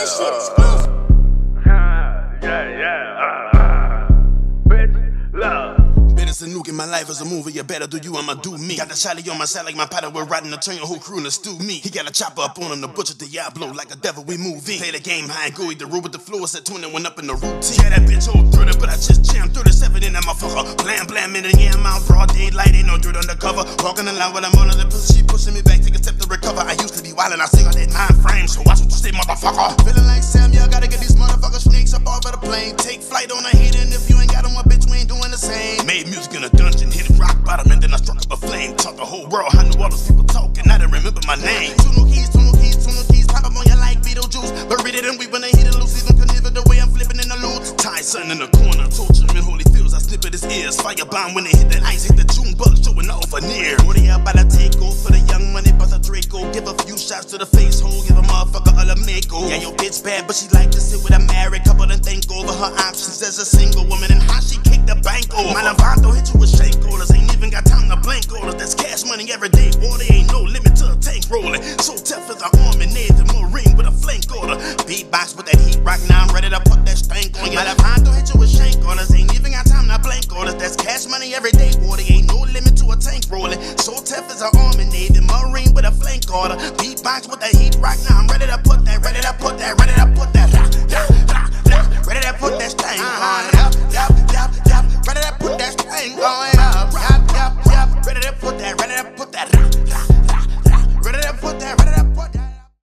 This shit exclusive. Bitch, love. Better nuke in my life as a movie, you better do you, I'ma do me. Got the shotty on my side like my partner, we're riding to turn your whole crew in a stew me. He got a chopper up on him, the butcher Diablo, like a devil we move in. Play the game high and go, eat the road with the floor, set 21 up in the routine. Yeah, that bitch old 30, but I just jammed 37 in that motherfucker. Blam, blam, in the yeah, I'm out broad daylight, ain't no dirt undercover. Walking along with I'm under the pussy, she pushing me back, take a step to recover. I used to be wild and I still got that mind frame, so watch what you say, motherfucker. Feeling like Samuel, gotta get these motherfucker snakes up off of the plane. Take flight on a hit, and if you ain't got on my bitch, we ain't doing the same. Made music in a dungeon, hit rock bottom, and then I struck up a flame. Taught the whole world, I knew all those people talking, I didn't remember my name. Two new keys, pop up on you like Beetlejuice. But read it and we when they hit it loose, even conniver the way I'm flipping in the loot. Tie something in the corner, torture him in holy fields, I snip at his ears. Firebomb when they hit that ice, hit the June bug, showing off a near. What they about to take off for the young money, bust a Draco. Give a few shots to the face hole, give a motherfucker a Lamego. Yeah, your bitch bad, but she like to sit with a married couple and think over her options as a single woman and how she kicked the bank over. My Levanto hit you with shake orders, ain't even got time to blank orders. That's cash money every day, water ain't no limit to a tank rolling. So tough as an arm and Navy Marine with a flank order. Beatbox with that heat rock, now I'm ready to put that stank on you. My Levanto hit you with shank orders, ain't even got time to blank orders. That's cash money every day, water ain't no limit to a tank rolling. So tough as an arm and Navy Marine with a flank order. Beatbox with that heat rock, now I'm ready to put that, ready to put that, ready to put that, ready to put that stank on it. Ready to put that stank on it. Ready to put that, ready to put that.